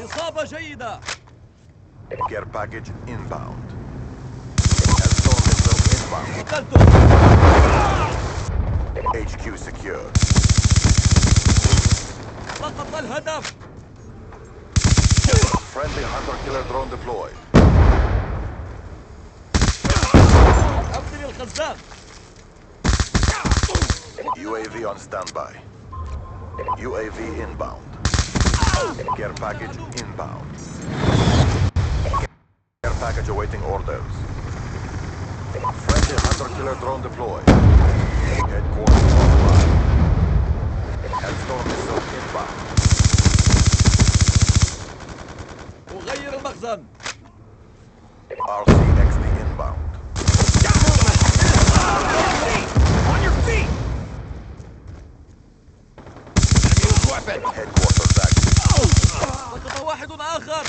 إصابة جيدة. Care package inbound. Hellstorm missile inbound. قتلته. HQ secure. سقط الهدف. Friendly hunter-killer drone deployed. أبطل الخزان. UAV on standby. UAV inbound. Care package inbound. Care package awaiting orders. Friendly hunter-killer drone deployed. Headquarters online. Hellstorm missile inbound. أغير المخزن. RCXD inbound. On your feet. Headquarters active. سقط واحد آخر.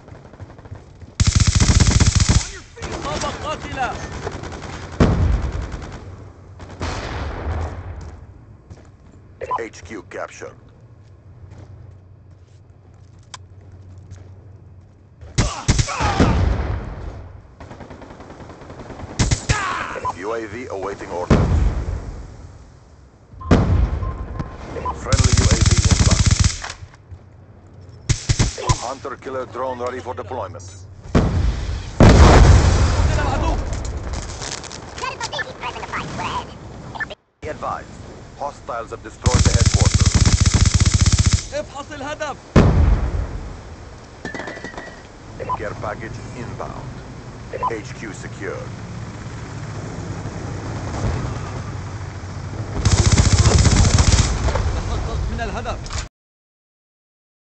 إصابة قاتلة. HQ captured. UAV awaiting orders. Friendly UAV inbound. Hunter-killer drone ready for deployment. قتل العدو. Be advised, hostiles have destroyed the headquarters. افحص الهدف. Care package inbound. HQ secured. تحقق من الهدف.